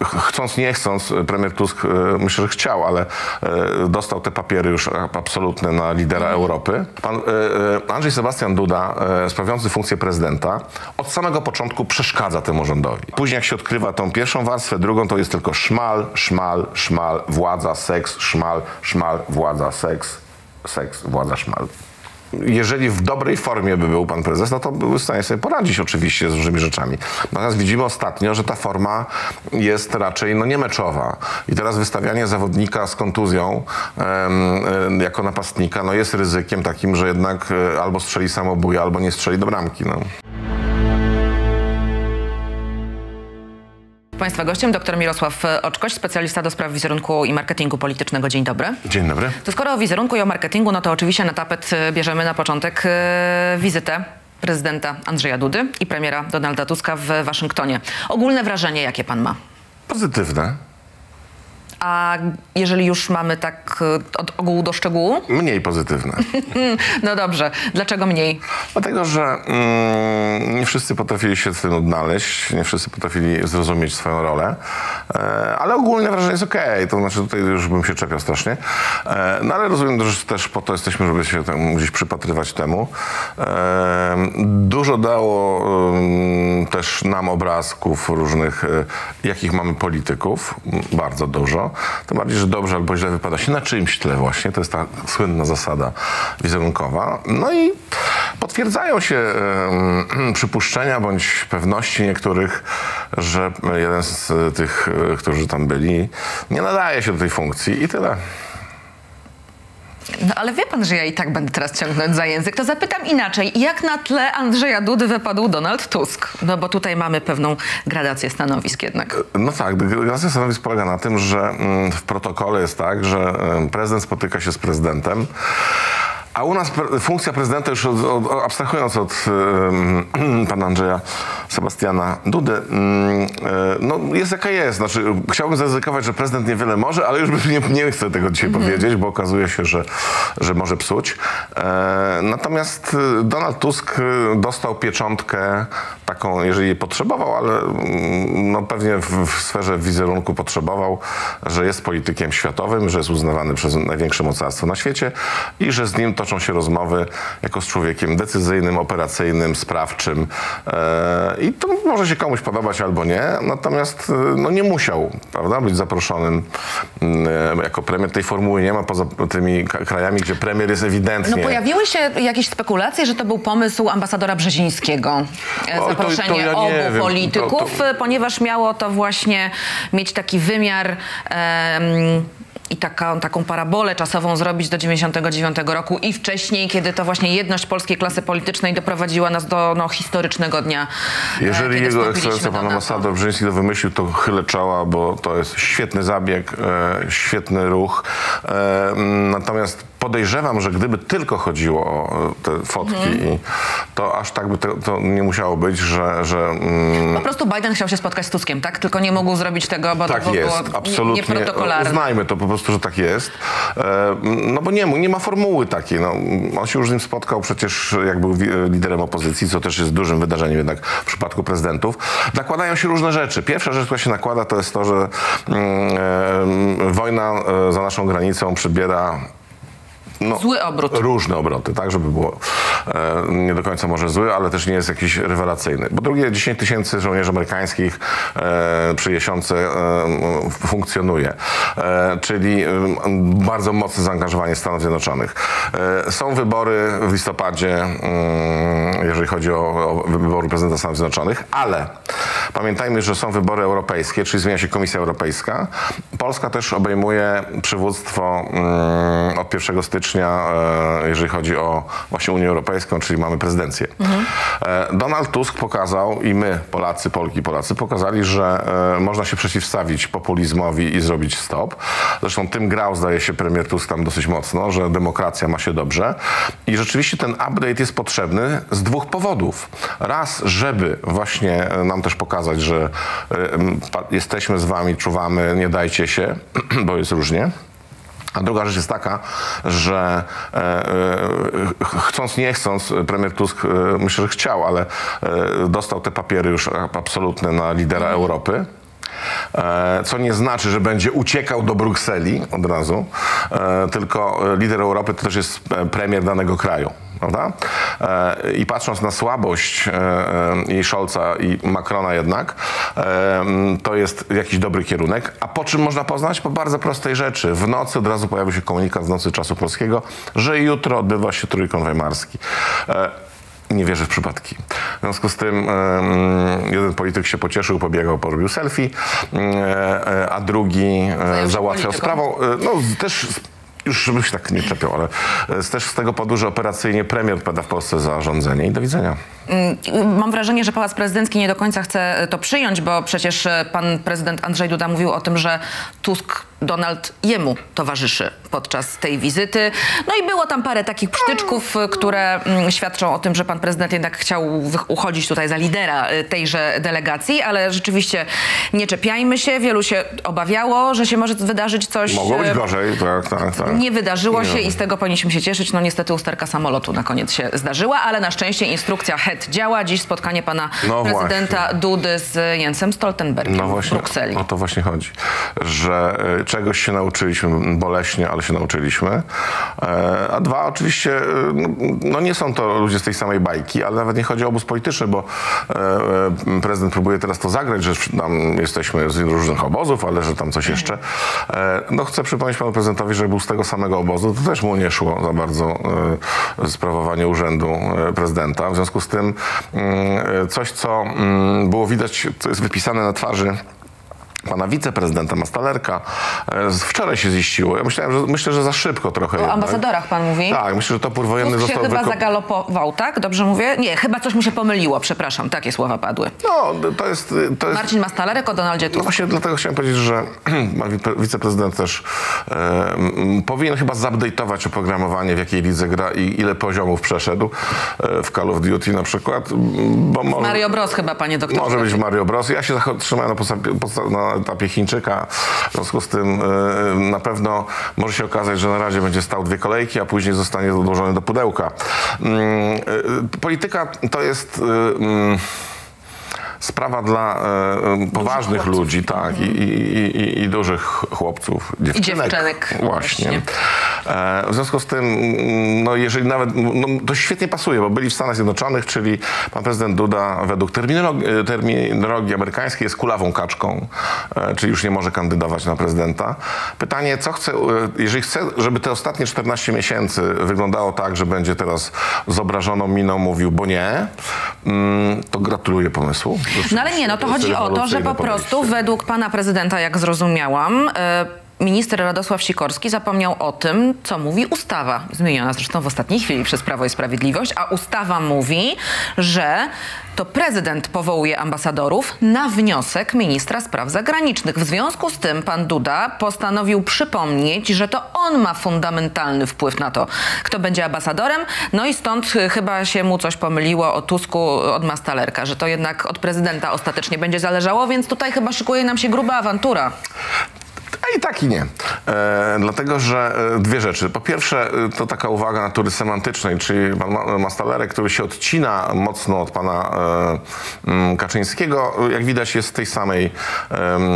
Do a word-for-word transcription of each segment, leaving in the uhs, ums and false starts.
chcąc nie chcąc, premier Tusk myślę, że chciał, ale dostał te papiery już absolutne na lidera Europy. Pan Andrzej Sebastian Duda, sprawiający funkcję prezydenta, od samego początku przeszkadza temu rządowi. Później jak się odkrywa tą pierwszą warstwę, drugą to jest tylko szmal, szmal, szmal, władza, seks, szmal, szmal, władza, seks, seks, władza, szmal. Jeżeli w dobrej formie by był pan prezes, no to byłby w stanie sobie poradzić oczywiście z różnymi rzeczami. Natomiast widzimy ostatnio, że ta forma jest raczej no, nie meczowa. I teraz wystawianie zawodnika z kontuzją um, jako napastnika no, jest ryzykiem takim, że jednak albo strzeli samobuja, albo nie strzeli do bramki. No. Państwa gościem dr Mirosław Oczkoś, specjalista do spraw wizerunku i marketingu politycznego. Dzień dobry. Dzień dobry. To skoro o wizerunku i o marketingu, no to oczywiście na tapet bierzemy na początek e, wizytę prezydenta Andrzeja Dudy i premiera Donalda Tuska w Waszyngtonie. Ogólne wrażenie, jakie pan ma? Pozytywne. A jeżeli już mamy tak od ogółu do szczegółu? Mniej pozytywne. No dobrze. Dlaczego mniej? Dlatego, że mm, nie wszyscy potrafili się w tym odnaleźć, nie wszyscy potrafili zrozumieć swoją rolę, e, ale ogólne wrażenie jest okej, okay. To znaczy tutaj już bym się czepiał strasznie, e, no ale rozumiem, że też po to jesteśmy, żeby się tam gdzieś przypatrywać temu. E, dużo dało e, też nam obrazków różnych, e, jakich mamy polityków, bardzo dużo. Tym bardziej, że dobrze albo źle wypada się na czyimś tle właśnie. To jest ta słynna zasada wizerunkowa. No i potwierdzają się e, przypuszczenia bądź pewności niektórych, że jeden z tych, którzy tam byli, nie nadaje się do tej funkcji i tyle. No ale wie pan, że ja i tak będę teraz ciągnąć za język. To zapytam inaczej. Jak na tle Andrzeja Dudy wypadł Donald Tusk? No bo tutaj mamy pewną gradację stanowisk jednak. No tak, gradacja stanowisk polega na tym, że w protokole jest tak, że prezydent spotyka się z prezydentem. A u nas pre funkcja prezydenta, już od, od, abstrahując od y, pana Andrzeja Sebastiana Dudy, y, y, no jest jaka jest. Znaczy, chciałbym zaryzykować, że prezydent niewiele może, ale już nie, nie chcę tego dzisiaj mm-hmm. powiedzieć, bo okazuje się, że, że może psuć. E, natomiast Donald Tusk dostał pieczątkę taką, jeżeli jej potrzebował, ale no, pewnie w, w sferze wizerunku potrzebował, że jest politykiem światowym, że jest uznawany przez największe mocarstwo na świecie i że z nim toczą się rozmowy jako z człowiekiem decyzyjnym, operacyjnym, sprawczym. E, I to może się komuś podobać albo nie, natomiast no, nie musiał, prawda, być zaproszonym e, jako premier. Tej formuły nie ma poza tymi krajami, gdzie premier jest ewidentnie... No pojawiły się jakieś spekulacje, że to był pomysł ambasadora Brzezińskiego. O, zaproszenie to, to ja obu wiem. polityków, to, to... ponieważ miało to właśnie mieć taki wymiar um, i taka, taką parabolę czasową zrobić do dziewięćdziesiątego dziewiątego roku i wcześniej, kiedy to właśnie jedność polskiej klasy politycznej doprowadziła nas do no, historycznego dnia. Jeżeli jego ekscelencja pan ambasador Brzeziński to wymyślił, to chylę czoła, bo to jest świetny zabieg, e, świetny ruch. E, natomiast podejrzewam, że gdyby tylko chodziło o te fotki, hmm. to aż tak by to, to nie musiało być, że... że mm... Po prostu Biden chciał się spotkać z Tuskiem, tak? Tylko nie mógł zrobić tego, bo tak to jest, było absolutnie. nieprotokolarne. Uznajmy to po prostu, że tak jest. E, no bo nie, nie ma formuły takiej. No, on się już z nim spotkał przecież, jak był liderem opozycji, co też jest dużym wydarzeniem jednak w przypadku prezydentów. Nakładają się różne rzeczy. Pierwsza rzecz, która się nakłada, to jest to, że mm, e, wojna e, za naszą granicą przybiera No, zły obrót. Różne obroty, tak, żeby było e, nie do końca może zły, ale też nie jest jakiś rewelacyjny. Po drugie, dziesięć tysięcy żołnierzy amerykańskich e, przy Jesiące e, funkcjonuje, e, czyli e, bardzo mocne zaangażowanie Stanów Zjednoczonych. E, są wybory w listopadzie, e, jeżeli chodzi o, o wybory prezydenta Stanów Zjednoczonych, ale pamiętajmy, że są wybory europejskie, czyli zmienia się Komisja Europejska. Polska też obejmuje przywództwo e, od pierwszego stycznia, jeżeli chodzi o właśnie Unię Europejską, czyli mamy prezydencję. Mhm. Donald Tusk pokazał i my, Polacy, Polki, Polacy, pokazali, że można się przeciwstawić populizmowi i zrobić stop. Zresztą tym grał, zdaje się, premier Tusk tam dosyć mocno, że demokracja ma się dobrze. I rzeczywiście ten update jest potrzebny z dwóch powodów. Raz, żeby właśnie nam też pokazać, że jesteśmy z wami, czuwamy, nie dajcie się, bo jest różnie. A druga rzecz jest taka, że e, e, chcąc nie chcąc, premier Tusk, e, myślę, że chciał, ale e, dostał te papiery już absolutne na lidera Europy. Co nie znaczy, że będzie uciekał do Brukseli od razu, tylko lider Europy to też jest premier danego kraju. Prawda? I patrząc na słabość i Scholza, i Macrona jednak, to jest jakiś dobry kierunek. A po czym można poznać? Po bardzo prostej rzeczy. W nocy od razu pojawił się komunikat z nocy czasu polskiego, że jutro odbywa się Trójkąt Weimarski. Nie wierzę w przypadki. W związku z tym um, jeden polityk się pocieszył, pobiegał, porobił selfie, um, a drugi um, załatwiał sprawą. No też już żebym się tak nie czepiał, ale też z tego powodu, że operacyjnie premier odpowiada w Polsce za rządzenie i do widzenia. Mam wrażenie, że Pałac Prezydencki nie do końca chce to przyjąć, bo przecież pan prezydent Andrzej Duda mówił o tym, że Tusk, Donald jemu towarzyszy podczas tej wizyty. No i było tam parę takich psztyczków, które świadczą o tym, że pan prezydent jednak chciał uchodzić tutaj za lidera tejże delegacji, ale rzeczywiście nie czepiajmy się. Wielu się obawiało, że się może wydarzyć coś... Mogło być gorzej, tak, tak, tak. Nie wydarzyło nie się i z tego powinniśmy się cieszyć. No niestety usterka samolotu na koniec się zdarzyła, ale na szczęście instrukcja H E T działa. Dziś spotkanie pana no prezydenta właśnie. Dudy z Jensem Stoltenbergiem no właśnie, w Brukseli. O to właśnie chodzi, że y, czegoś się nauczyliśmy boleśnie, ale się nauczyliśmy. E, a dwa, oczywiście, y, no nie są to ludzie z tej samej bajki, ale nawet nie chodzi o obóz polityczny, bo e, prezydent próbuje teraz to zagrać, że tam jesteśmy z różnych obozów, ale że tam coś jeszcze. E, no chcę przypomnieć panu prezydentowi, że był z tego samego obozu, to też mu nie szło za bardzo e, sprawowanie urzędu e, prezydenta. W związku z tym e, coś, co m, było widać, co jest wypisane na twarzy pana wiceprezydenta Mastalerka, wczoraj się ziściło. Ja myślałem, że, myślę, że za szybko trochę. O jednak. ambasadorach pan mówi? Tak, myślę, że topór wojenny Tusk się został chyba wyko- zagalopował, tak? Dobrze mówię? Nie, chyba coś mu się pomyliło, przepraszam, takie słowa padły. No, to jest... To jest... Marcin Mastalerek o Donaldzie Tusku. No właśnie dlatego chciałem powiedzieć, że pan wiceprezydent też e, powinien chyba zupdate'ować oprogramowanie, w jakiej lidze gra i ile poziomów przeszedł e, w Call of Duty na przykład. Bo może, Mario Bros chyba, panie doktorze. Może być Mario Bros. Ja się trzymałem na, podsta- na etapie Chińczyka. W związku z tym e, na pewno może się okazać, że na razie będzie stał dwie kolejki, a później zostanie odłożony do pudełka. Mm, e, polityka to jest... E, sprawa dla e, poważnych chłopców. ludzi, tak, i, i, i, i dużych chłopców, dziewczynek. I dziewczynek. Właśnie. Właśnie. E, w związku z tym, no jeżeli nawet, no, to świetnie pasuje, bo byli w Stanach Zjednoczonych, czyli pan prezydent Duda według terminologii, terminologii amerykańskiej jest kulawą kaczką, e, czyli już nie może kandydować na prezydenta. Pytanie, co chce, jeżeli chce, żeby te ostatnie czternaście miesięcy wyglądało tak, że będzie teraz z obrażoną miną mówił, bo nie, mm, to gratuluję pomysłu. No ale nie, no to chodzi o to, że po prostu według pana prezydenta, jak zrozumiałam, minister Radosław Sikorski zapomniał o tym, co mówi ustawa, zmieniona zresztą w ostatniej chwili przez Prawo i Sprawiedliwość, a ustawa mówi, że to prezydent powołuje ambasadorów na wniosek ministra spraw zagranicznych. W związku z tym pan Duda postanowił przypomnieć, że to on ma fundamentalny wpływ na to, kto będzie ambasadorem. No i stąd chyba się mu coś pomyliło o Tusku od Mastalerka, że to jednak od prezydenta ostatecznie będzie zależało, więc tutaj chyba szykuje nam się gruba awantura. A i tak i nie. E, dlatego, że e, dwie rzeczy. Po pierwsze, e, to taka uwaga natury semantycznej, czyli pan Ma- Mastalerek, który się odcina mocno od pana e, m, Kaczyńskiego, jak widać jest z tej samej e,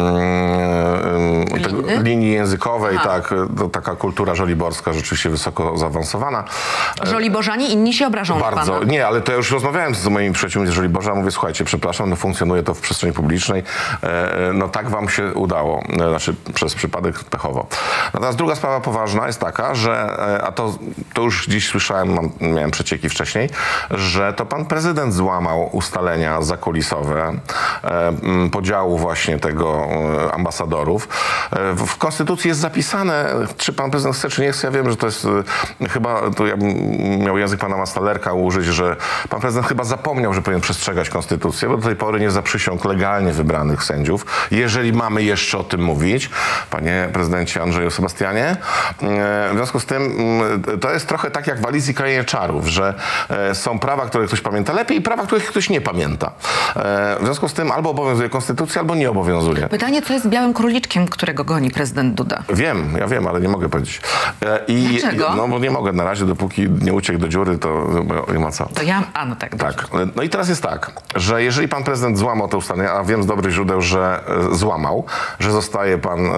e, tego, linii językowej, Aha. tak, to taka kultura żoliborska rzeczywiście wysoko zaawansowana. Żoliborzanie, inni się obrażą na Bardzo. pana. Nie, ale to ja już rozmawiałem z moimi przyjaciółmi z Żoliborza, mówię, słuchajcie, przepraszam, no funkcjonuje to w przestrzeni publicznej, e, no tak wam się udało, e, znaczy przez przypadek pechowo. Natomiast druga sprawa poważna jest taka, że, a to, to już dziś słyszałem, mam, miałem przecieki wcześniej, że to pan prezydent złamał ustalenia zakulisowe e, podziału właśnie tego e, ambasadorów. E, w, w Konstytucji jest zapisane, czy pan prezydent chce, czy nie chce. Ja wiem, że to jest e, chyba, to ja bym miał język pana Mastalerka użyć, że pan prezydent chyba zapomniał, że powinien przestrzegać Konstytucję, bo do tej pory nie zaprzysiągł legalnie wybranych sędziów. Jeżeli mamy jeszcze o tym mówić, panie prezydencie Andrzeju Sebastianie. W związku z tym to jest trochę tak jak w Alicji w Krainie Czarów, że są prawa, które ktoś pamięta lepiej i prawa, których ktoś nie pamięta. W związku z tym albo obowiązuje konstytucja, albo nie obowiązuje. Pytanie, co jest z białym króliczkiem, którego goni prezydent Duda? Wiem, ja wiem, ale nie mogę powiedzieć. E, I, Dlaczego? No bo nie mogę na razie, dopóki nie uciekł do dziury, to no, nie ma co. To ja... A, no tak. Tak. No i teraz jest tak, że jeżeli pan prezydent złamał te ustalenia, a wiem z dobrych źródeł, że e, złamał, że zostaje pan, e,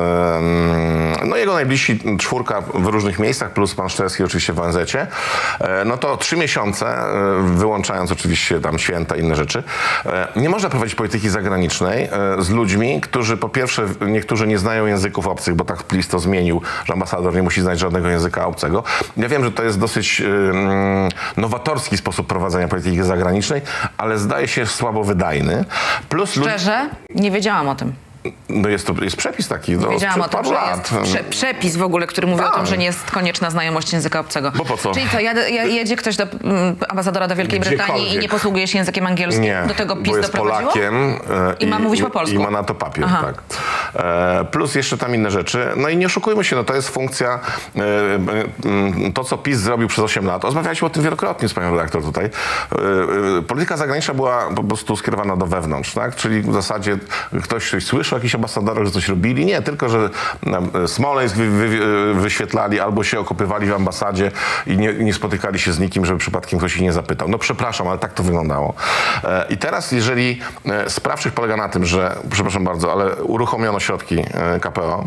no jego najbliżsi czwórka w różnych miejscach, plus pan Szczerski oczywiście w O N Z-cie, e, no to trzy miesiące, e, wyłączając oczywiście tam święta i inne rzeczy, e, nie można prowadzić polityki zagranicznej e, z ludźmi, którzy po pierwsze, niektórzy nie znają języków obcych, bo tak PiS to zmienił, że ambasador nie musi znać żadnego języka obcego. Ja wiem, że to jest dosyć e, nowatorski sposób prowadzenia polityki zagranicznej, ale zdaje się słabo wydajny. Plus lud- Szczerze? Nie wiedziałam o tym. No jest to jest przepis taki. Nie No, wiedziałam o sprzed tym, paru że lat. jest prze, przepis w ogóle, który mówi o Tak. tym, że nie jest konieczna znajomość języka obcego. Bo po co? Czyli co, jadę, ja- jedzie ktoś do mm, ambasadora do Wielkiej Brytanii i Gdziekolwiek. nie posługuje się językiem angielskim? Nie, Do tego PiS bo jest doprowadziło? Polakiem e, I ma mówić po polsku. I ma na to papier, Aha. tak. E, plus jeszcze tam inne rzeczy. No i nie oszukujmy się, no to jest funkcja, e, e, to co PiS zrobił przez osiem lat. Rozmawialiśmy o tym wielokrotnie z panią redaktor tutaj. E, e, polityka zagraniczna była po prostu skierowana do wewnątrz, tak? Czyli w zasadzie ktoś coś słyszał, jakiś ambasador, że coś robili. Nie, tylko, że e, Smoleńsk wy, wy, wyświetlali albo się okopywali w ambasadzie i nie, nie spotykali się z nikim, żeby przypadkiem ktoś ich nie zapytał. No przepraszam, ale tak to wyglądało. E, I teraz, jeżeli e, sprawczyk polega na tym, że, przepraszam bardzo, ale uruchomiono środki e, K P O,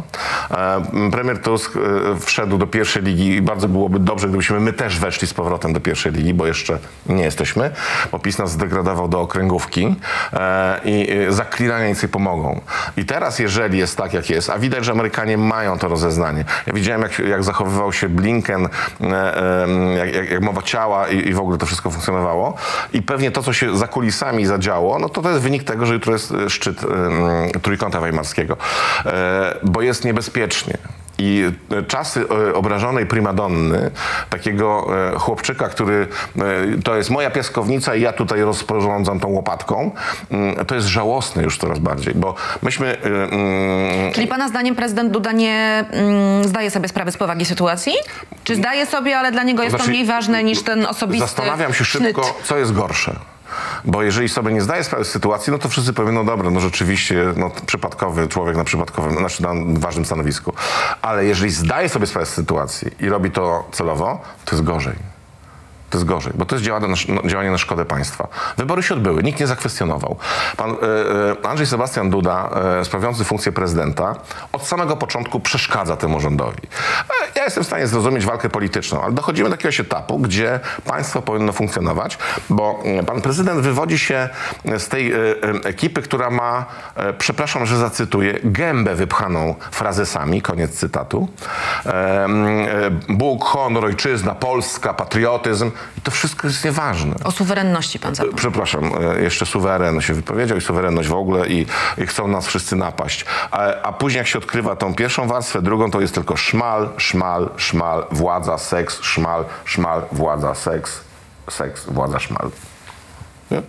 e, premier Tusk e, wszedł do pierwszej ligi i bardzo byłoby dobrze, gdybyśmy my też weszli z powrotem do pierwszej ligi, bo jeszcze nie jesteśmy, bo PiS nas zdegradował do okręgówki e, i e, za clearania nic nie pomogą. I teraz, jeżeli jest tak, jak jest, a widać, że Amerykanie mają to rozeznanie. Ja widziałem, jak, jak zachowywał się Blinken, e, e, jak, jak, jak mowa ciała i, i w ogóle to wszystko funkcjonowało. I pewnie to, co się za kulisami zadziało, no to to jest wynik tego, że jutro jest szczyt e, Trójkąta Weimarskiego. E, bo jest niebezpiecznie. I czasy e, obrażonej primadonny, takiego e, chłopczyka, który e, to jest moja piaskownica i ja tutaj rozporządzam tą łopatką, mm, to jest żałosne już coraz bardziej, bo myśmy... e, mm, Czyli pana zdaniem prezydent Duda nie mm, zdaje sobie sprawy z powagi sytuacji? Czy zdaje sobie, ale dla niego jest to Znaczy, mniej ważne niż ten osobisty Zastanawiam się szybko, sznyt? co jest gorsze. Bo jeżeli sobie nie zdaje sprawy z sytuacji, no to wszyscy powiedzą, no dobra, no rzeczywiście, no przypadkowy człowiek na przypadkowym, znaczy na ważnym stanowisku. Ale jeżeli zdaje sobie sprawę z sytuacji i robi to celowo, to jest gorzej. To jest gorzej, bo to jest działanie na, no, działanie na szkodę państwa. Wybory się odbyły, nikt nie zakwestionował. Pan e, e, Andrzej Sebastian Duda, e, sprawiający funkcję prezydenta, od samego początku przeszkadza temu rządowi. E, ja jestem w stanie zrozumieć walkę polityczną, ale dochodzimy do jakiegoś etapu, gdzie państwo powinno funkcjonować, bo e, pan prezydent wywodzi się z tej e, e, ekipy, która ma, e, przepraszam, że zacytuję, gębę wypchaną frazesami, koniec cytatu. E, e, Bóg, honor, ojczyzna, Polska, patriotyzm. I to wszystko jest nieważne. O suwerenności pan zapomniał. Przepraszam, jeszcze suweren się wypowiedział i suwerenność w ogóle i, i chcą nas wszyscy napaść. A, a później jak się odkrywa tą pierwszą warstwę, drugą to jest tylko szmal, szmal, szmal, władza, seks, szmal, szmal, władza, seks, seks, władza, szmal. Nie?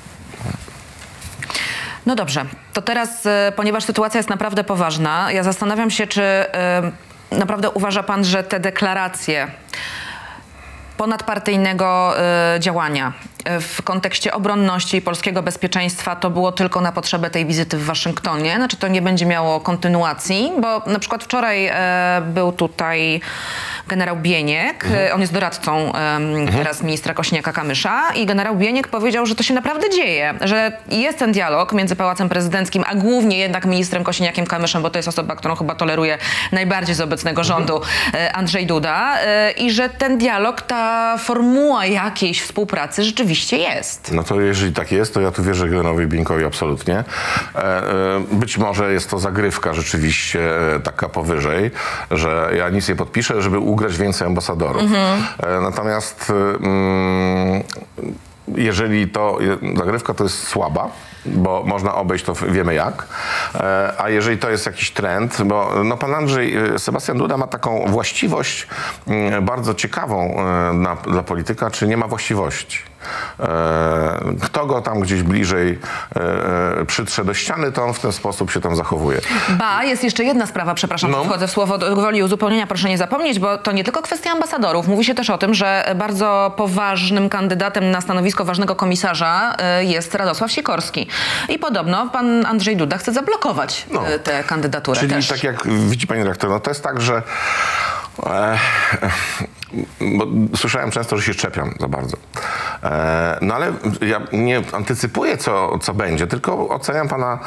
No dobrze, to teraz, e, ponieważ sytuacja jest naprawdę poważna, ja zastanawiam się, czy e, naprawdę uważa pan, że te deklaracje ponadpartyjnego y, działania y, w kontekście obronności i polskiego bezpieczeństwa to było tylko na potrzebę tej wizyty w Waszyngtonie? Znaczy to nie będzie miało kontynuacji? Bo na przykład wczoraj y, był tutaj generał Bieniek, mhm. y, on jest doradcą y, mhm. teraz ministra Kosiniaka-Kamysza i generał Bieniek powiedział, że to się naprawdę dzieje, że jest ten dialog między Pałacem Prezydenckim, a głównie jednak ministrem Kosiniakiem-Kamyszem, bo to jest osoba, którą chyba toleruje najbardziej z obecnego mhm. rządu y, Andrzej Duda y, i że ten dialog, ta formuła jakiejś współpracy rzeczywiście jest. No to jeżeli tak jest, to ja tu wierzę generowi Bieńkowi absolutnie. E, e, być może jest to zagrywka rzeczywiście e, taka powyżej, że ja nic nie podpiszę, żeby ugrać więcej ambasadorów. Mhm. E, natomiast e, mm, jeżeli to zagrywka to jest słaba, bo można obejść to wiemy jak, e, a jeżeli to jest jakiś trend, bo no, pan Andrzej Sebastian Duda ma taką właściwość m, bardzo ciekawą e, na, dla polityka, czy nie ma właściwości. Kto go tam gdzieś bliżej przytrze do ściany, to on w ten sposób się tam zachowuje. Ba, jest jeszcze jedna sprawa, przepraszam, No. wchodzę w słowo, do gwoli uzupełnienia, proszę nie zapomnieć, bo to nie tylko kwestia ambasadorów. Mówi się też o tym, że bardzo poważnym kandydatem na stanowisko ważnego komisarza y, jest Radosław Sikorski. I podobno pan Andrzej Duda chce zablokować No. y, tę kandydaturę Czyli też. tak jak widzi pani redaktor, no to jest tak, że e, bo słyszałem często, że się czepiam za bardzo. E, no ale ja nie antycypuję, co, co będzie, tylko oceniam pana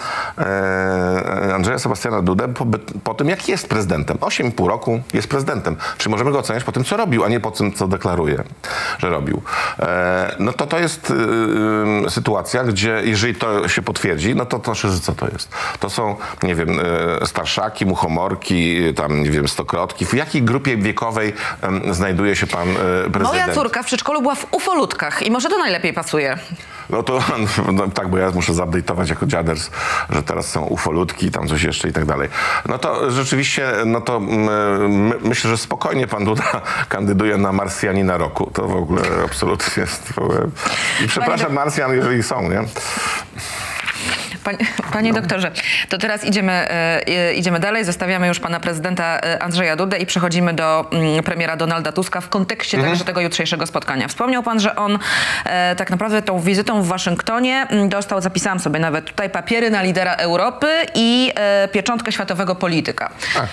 e, Andrzeja Sebastiana Dudę po, po tym, jak jest prezydentem. osiem i pół roku jest prezydentem. Czy możemy go oceniać po tym, co robił, a nie po tym, co deklaruje, że robił. E, no to to jest y, sytuacja, gdzie jeżeli to się potwierdzi, no to to znaczy, że co to jest? To są, nie wiem, e, starszaki, muchomorki, tam, nie wiem, stokrotki. W jakiej grupie wiekowej em, znajduje się pan e, prezydent? Moja córka w przedszkolu była w ufolutkach i może to najlepiej pasuje. No to no, tak, bo ja muszę zupdate'ować jako dziaders, że teraz są ufolutki, tam coś jeszcze i tak dalej. No to rzeczywiście, no to my, myślę, że spokojnie pan Duda kandyduje na Marsjanina roku. To w ogóle absolutnie jest... W ogóle... I przepraszam, Panie- Marsjan, jeżeli są, nie? Panie, panie doktorze, to teraz idziemy, e, idziemy dalej. Zostawiamy już pana prezydenta e, Andrzeja Dudę i przechodzimy do mm, premiera Donalda Tuska w kontekście Mhm. także tego jutrzejszego spotkania. Wspomniał pan, że on e, tak naprawdę tą wizytą w Waszyngtonie m, dostał, zapisałam sobie nawet tutaj, papiery na lidera Europy i e, pieczątkę światowego polityka.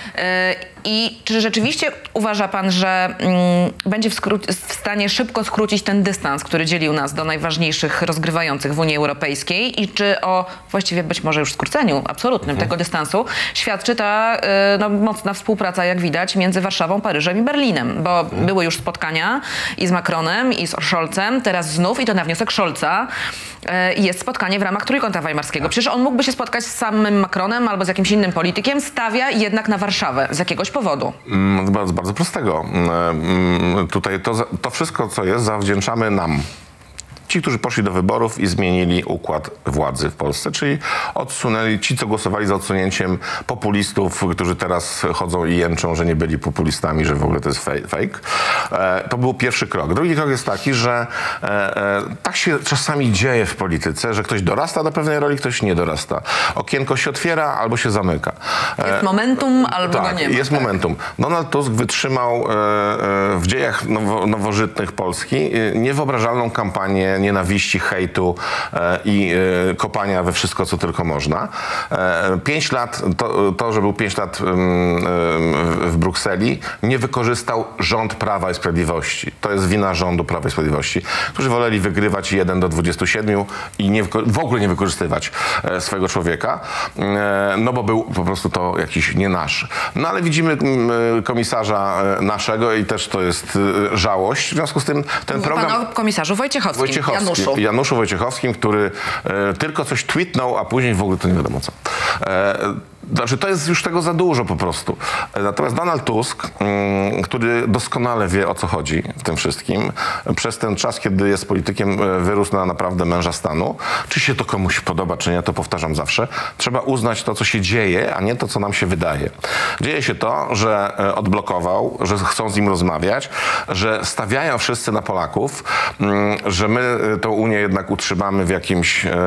E, I czy rzeczywiście uważa pan, że mm, będzie w, skró- w stanie szybko skrócić ten dystans, który dzielił nas do najważniejszych rozgrywających w Unii Europejskiej i czy o właściwie być może już skróceniu absolutnym tego dystansu świadczy ta y, no, mocna współpraca, jak widać, między Warszawą, Paryżem i Berlinem, bo były już spotkania i z Macronem, i z Scholzem, teraz znów, i to na wniosek Scholza, y, jest spotkanie w ramach Trójkąta Weimarskiego. Przecież on mógłby się spotkać z samym Macronem albo z jakimś innym politykiem, stawia jednak na Warszawę z jakiegoś powodu. Mm, bardzo, bardzo prostego. Mm, Tutaj to, za- to wszystko, co jest, zawdzięczamy nam. Ci, którzy poszli do wyborów i zmienili układ władzy w Polsce, czyli odsunęli ci, co głosowali za odsunięciem populistów, którzy teraz chodzą i jęczą, że nie byli populistami, że w ogóle to jest fej- fake. E, to był pierwszy krok. Drugi krok jest taki, że e, e, tak się czasami dzieje w polityce, że ktoś dorasta do pewnej roli, ktoś nie dorasta. Okienko się otwiera albo się zamyka. E, Jest momentum albo tak, go nie ma. jest tak. momentum. Donald Tusk wytrzymał e, e, w dziejach nowo, nowożytnych Polski e, niewyobrażalną kampanię nienawiści, hejtu e, i e, kopania we wszystko, co tylko można. E, pięć lat, to, to, że był pięć lat mm, e, w Brukseli, nie wykorzystał rząd Prawa i Sprawiedliwości. To jest wina rządu Prawa i Sprawiedliwości, którzy woleli wygrywać jeden do dwudziestu siedmiu i nie, wyko- w ogóle nie wykorzystywać e, swojego człowieka, e, no bo był po prostu to jakiś nie nasz. No ale widzimy mm, komisarza e, naszego i też to jest e, żałość. W związku z tym ten program... Pan o komisarzu Wojciechowskim, Wojciechowskim, Januszu. Januszu Wojciechowskim, który e, tylko coś tweetnął, a później w ogóle to nie wiadomo co. E, Znaczy, to jest już tego za dużo po prostu. E, Natomiast Donald Tusk, mm, który doskonale wie, o co chodzi w tym wszystkim, przez ten czas, kiedy jest politykiem, e, wyrósł na naprawdę męża stanu. Czy się to komuś podoba, czy nie, to powtarzam zawsze. Trzeba uznać to, co się dzieje, a nie to, co nam się wydaje. Dzieje się to, że e, odblokował, że chcą z nim rozmawiać, że stawiają wszyscy na Polaków, mm, że my e, tą Unię jednak utrzymamy w jakimś e,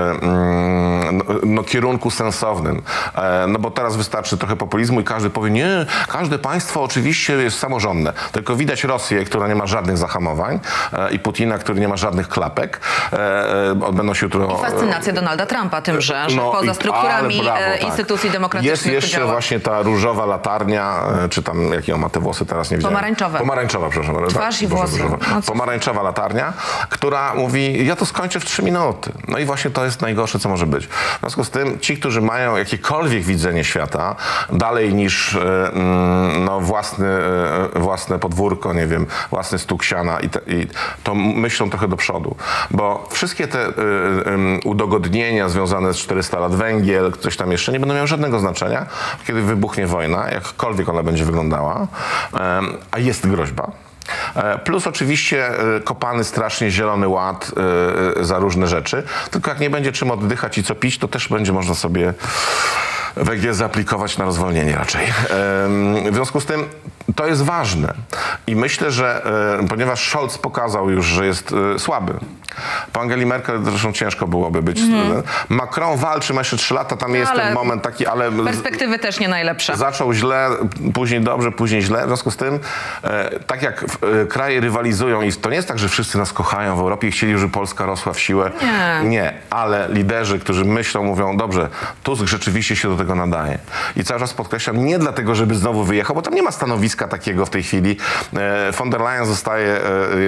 mm, no, no, kierunku sensownym. E, No bo teraz wystarczy trochę populizmu i każdy powie, nie, każde państwo oczywiście jest samorządne. Tylko widać Rosję, która nie ma żadnych zahamowań e, i Putina, który nie ma żadnych klapek. E, e, będą się jutro... Fascynacja Donalda Trumpa tym, że, że No poza i- strukturami ale brawo, e, tak. instytucji demokratycznych Jest to jeszcze działa. właśnie ta różowa latarnia, e, czy tam, jakie on ma te włosy, teraz nie widziałem. Pomarańczowe. Pomarańczowa, przepraszam. Twarz tak, i Boże, włosy. różowa. No co- Pomarańczowa latarnia, która mówi, ja to skończę w trzy minuty. No i właśnie to jest najgorsze, co może być. W związku z tym ci, którzy mają jakiekolwiek widzenie świata, dalej niż e, mm, no, własny, e, własne podwórko, nie wiem, własny stóg siana i, te, i to myślą trochę do przodu. Bo wszystkie te e, e, udogodnienia związane z czterysta lat węgiel, coś tam jeszcze, nie będą miały żadnego znaczenia, kiedy wybuchnie wojna, jakkolwiek ona będzie wyglądała, e, a jest groźba. E, Plus oczywiście e, kopany strasznie zielony ład e, za różne rzeczy. Tylko jak nie będzie czym oddychać i co pić, to też będzie można sobie węgiel zaaplikować na rozwolnienie raczej. Em, W związku z tym to jest ważne. I myślę, że e, ponieważ Scholz pokazał już, że jest e, słaby, po Angeli Merkel zresztą ciężko byłoby być. Mm. Macron walczy, ma jeszcze trzy lata, tam jest ale ten moment taki, ale... Perspektywy też nie najlepsze. Zaczął źle, później dobrze, później źle. W związku z tym, e, tak jak e, kraje rywalizują i to nie jest tak, że wszyscy nas kochają w Europie i chcieli, żeby Polska rosła w siłę. Nie. Nie, ale liderzy, którzy myślą, mówią, dobrze, Tusk rzeczywiście się do tego nadaje. I cały czas podkreślam, nie dlatego, żeby znowu wyjechał, bo tam nie ma stanowiska takiego w tej chwili. E, von der Leyen zostaje e,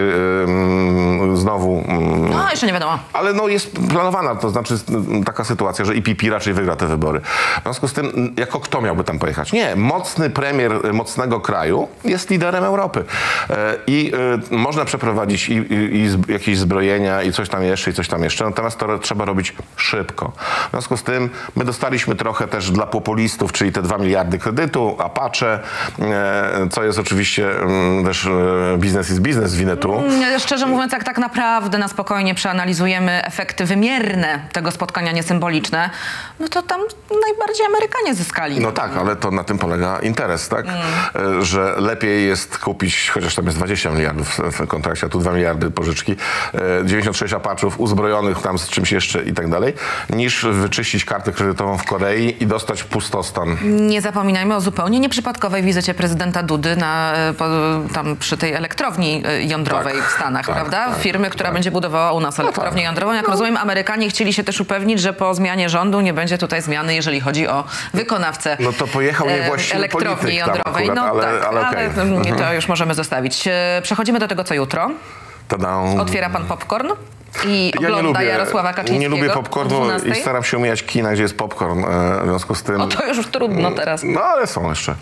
e, e, znowu... No, jeszcze nie wiadomo. Ale no jest planowana, to znaczy taka sytuacja, że I P P raczej wygra te wybory. W związku z tym, jako kto miałby tam pojechać? Nie, mocny premier mocnego kraju jest liderem Europy. E, I e, można przeprowadzić i, i, i z, jakieś zbrojenia i coś tam jeszcze, i coś tam jeszcze. Natomiast to trzeba robić szybko. W związku z tym my dostaliśmy trochę też dla populistów, czyli te dwa miliardy kredytu, Apache, e, co jest oczywiście m, też e, biznes is biznes z Winetu. Mm, Szczerze mówiąc, jak tak naprawdę na spokojnie przeanalizujemy efekty wymierne tego spotkania, nie symboliczne, no to tam najbardziej Amerykanie zyskali. No tak, ale to na tym polega interes, tak? Mm. Że lepiej jest kupić, chociaż tam jest dwadzieścia miliardów w kontrakcie, a tu dwa miliardy pożyczki, dziewięćdziesiąt sześć Apaczów uzbrojonych tam z czymś jeszcze i tak dalej, niż wyczyścić kartę kredytową w Korei i dostać pustostan. Nie zapominajmy o zupełnie nieprzypadkowej wizycie prezydenta Dudy na, po, tam przy tej elektrowni jądrowej tak, w Stanach, tak, prawda? tak, Firmy, która tak. będzie budowała u nas elektrownię no tak. jądrową. Jak no. rozumiem, Amerykanie chcieli się też upewnić, że po zmianie rządu nie będzie tutaj zmiany, jeżeli chodzi o wykonawcę No to pojechał niewłaściwy elektrowni polityk jądrowej. tam akurat, no ale, tak, ale, okay. ale mhm. to już możemy zostawić. Przechodzimy do tego, co jutro. Ta-dam. Otwiera pan popcorn i Ja ogląda nie lubię, Jarosława Kaczyńskiego. nie lubię popcornu i staram się umijać kina, gdzie jest popcorn. W związku z tym... O, to już trudno teraz. No, ale są jeszcze.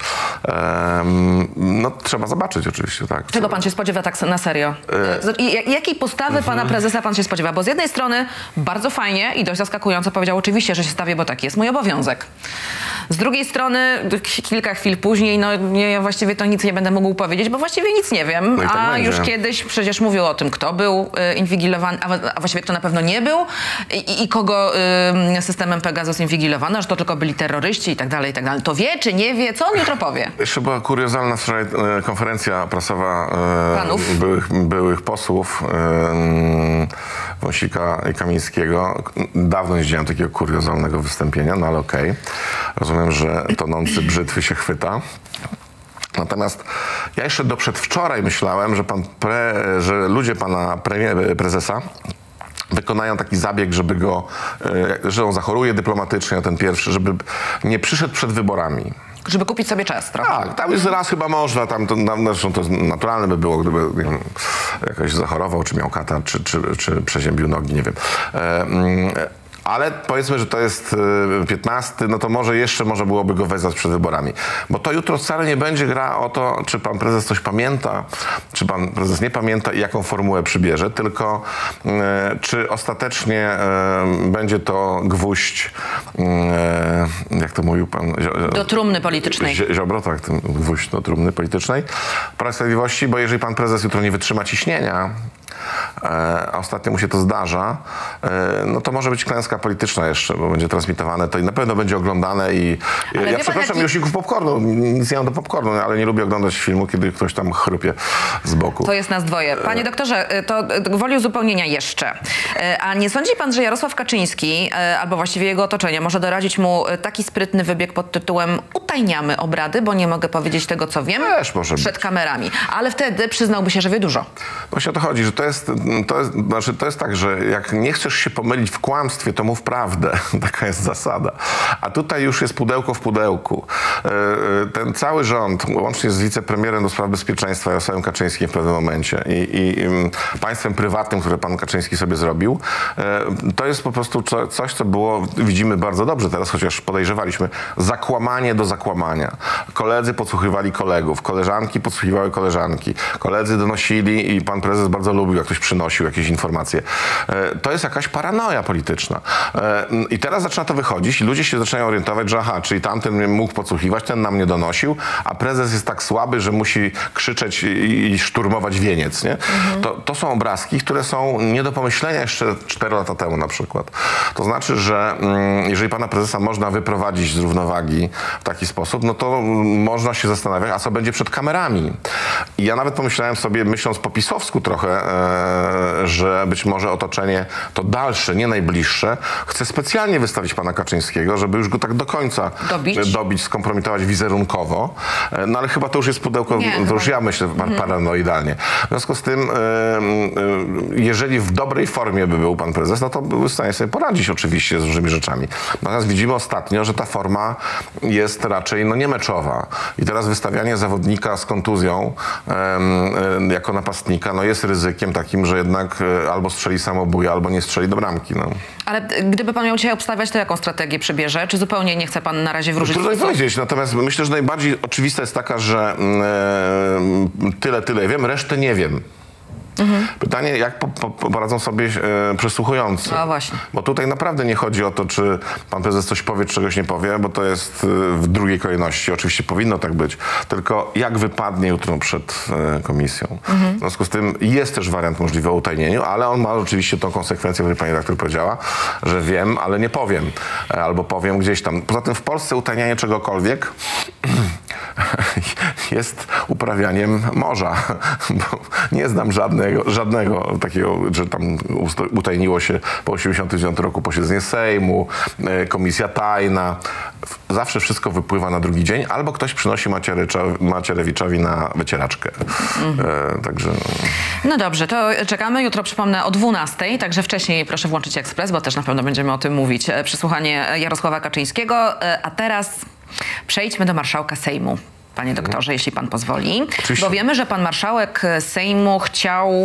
Um, no, trzeba zobaczyć oczywiście, tak. Czego pan się spodziewa tak na serio? I jakiej postawy Mhm. pana prezesa pan się spodziewa? Bo z jednej strony bardzo fajnie i dość zaskakująco powiedział oczywiście, że się stawię, bo taki jest mój obowiązek. Z drugiej strony kilka chwil później, no nie, ja właściwie to nic nie będę mógł powiedzieć, bo właściwie nic nie wiem. No i tak a będzie. już kiedyś przecież mówił o tym, kto był y, inwigilowany, a, a właściwie kto na pewno nie był i, i kogo y, systemem Pegasus inwigilowano, że to tylko byli terroryści i tak dalej, i tak dalej. To wie czy nie wie? Co on jutro powie? Jeszcze była kuriozalna wczoraj e, konferencja prasowa e, byłych, byłych posłów e, Wąsika i Kamińskiego. Dawno nie widziałem takiego kuriozalnego wystąpienia, no ale okej. Okay. Rozumiem, że tonący brzytwy się chwyta. Natomiast ja jeszcze do przedwczoraj myślałem, że, pan pre, że ludzie pana premier, prezesa wykonają taki zabieg, żeby go, że on zachoruje dyplomatycznie, ten pierwszy, żeby nie przyszedł przed wyborami. Żeby kupić sobie czas trochę. Tak, tam już raz chyba można, tam to, zresztą to naturalne by było, gdyby nie wiem, jakoś zachorował, czy miał katar, czy, czy, czy przeziębił nogi, nie wiem. E, Ale powiedzmy, że to jest piętnasty, no to może jeszcze może byłoby go wezwać przed wyborami. Bo to jutro wcale nie będzie gra o to, czy pan prezes coś pamięta, czy pan prezes nie pamięta i jaką formułę przybierze, tylko e, czy ostatecznie e, będzie to gwóźdź, e, jak to mówił pan? Do trumny politycznej. Ziobro, tak, ten gwóźdź do trumny politycznej Prawa i Sprawiedliwości, bo jeżeli pan prezes jutro nie wytrzyma ciśnienia, a ostatnio mu się to zdarza, no to może być klęska polityczna jeszcze, bo będzie transmitowane to i na pewno będzie oglądane i ale ja przepraszam jaki... miłośników popcornu, nic nie mam do popcornu, ale nie lubię oglądać filmu, kiedy ktoś tam chrupie z boku. To jest nas dwoje. Panie doktorze, to gwoli uzupełnienia jeszcze. A nie sądzi pan, że Jarosław Kaczyński, albo właściwie jego otoczenie, może doradzić mu taki sprytny wybieg pod tytułem utajniamy obrady, bo nie mogę powiedzieć tego, co wiem, Też może przed być. kamerami. Ale wtedy przyznałby się, że wie dużo. Właśnie o to chodzi, że to jest, to jest, znaczy to jest tak, że jak nie chcesz się pomylić w kłamstwie, to mów prawdę. Taka jest zasada. A tutaj już jest pudełko w pudełku. Ten cały rząd, łącznie z wicepremierem do spraw bezpieczeństwa Jarosławem Kaczyńskim w pewnym momencie i, i, i państwem prywatnym, które pan Kaczyński sobie zrobił, to jest po prostu coś, co było, widzimy bardzo dobrze teraz, chociaż podejrzewaliśmy, zakłamanie do zakłamania. Koledzy podsłuchiwali kolegów, koleżanki podsłuchiwały koleżanki, koledzy donosili i pan prezes bardzo lubił, jak ktoś przynosił jakieś informacje. E, to jest jakaś paranoja polityczna. E, I teraz zaczyna to wychodzić i ludzie się zaczynają orientować, że aha, czyli tamten mnie mógł podsłuchiwać, ten na mnie donosił, a prezes jest tak słaby, że musi krzyczeć i, i szturmować wieniec, nie? Mhm. To, to są obrazki, które są nie do pomyślenia jeszcze cztery lata temu na przykład. To znaczy, że mm, jeżeli pana prezesa można wyprowadzić z równowagi w taki sposób, no to można się zastanawiać, a co będzie przed kamerami. I ja nawet pomyślałem sobie, myśląc po pisowsku trochę, e, że być może otoczenie to dalsze, nie najbliższe, chce specjalnie wystawić pana Kaczyńskiego, żeby już go tak do końca dobić, dobić skompromitować wizerunkowo. E, no ale chyba to już jest pudełko, nie, to chyba. już ja myślę hmm. paranoidalnie. W związku z tym, e, e, jeżeli w dobrej formie by był pan prezes, no to byłby w stanie sobie poradzić oczywiście z różnymi rzeczami. Natomiast widzimy ostatnio, że ta forma jest raczej no, nie meczowa. I teraz wystawianie zawodnika z kontuzją um, jako napastnika no, jest ryzykiem takim, że jednak albo strzeli samobuja, albo nie strzeli do bramki. No. Ale gdyby pan miał dzisiaj obstawiać, to jaką strategię przybierze? Czy zupełnie nie chce pan na razie wróżyć? Trudno powiedzieć, natomiast myślę, że najbardziej oczywista jest taka, że e, tyle, tyle wiem, resztę nie wiem. Mhm. Pytanie, jak po, po, poradzą sobie e, przesłuchujący. No właśnie. Bo tutaj naprawdę nie chodzi o to, czy pan prezes coś powie, czy czegoś nie powie, bo to jest e, w drugiej kolejności. Oczywiście powinno tak być. Tylko jak wypadnie jutro przed e, komisją. Mhm. W związku z tym jest też wariant możliwy o utajnieniu, ale on ma oczywiście tą konsekwencję, której pani redaktor powiedziała, że wiem, ale nie powiem. E, albo powiem gdzieś tam. Poza tym w Polsce utajnianie czegokolwiek jest uprawianiem morza. Bo nie znam żadnego żadnego takiego, że tam utajniło się po osiemdziesiątym dziewiątym roku posiedzenie Sejmu, komisja tajna. Zawsze wszystko wypływa na drugi dzień, albo ktoś przynosi Macierewiczowi na wycieraczkę. Mhm. E, także... No dobrze, to czekamy. Jutro przypomnę o dwunastej, także wcześniej proszę włączyć Ekspres, bo też na pewno będziemy o tym mówić. Przesłuchanie Jarosława Kaczyńskiego. A teraz przejdźmy do marszałka Sejmu. Panie doktorze, jeśli pan pozwoli. Oczywiście. Bo wiemy, że pan marszałek Sejmu chciał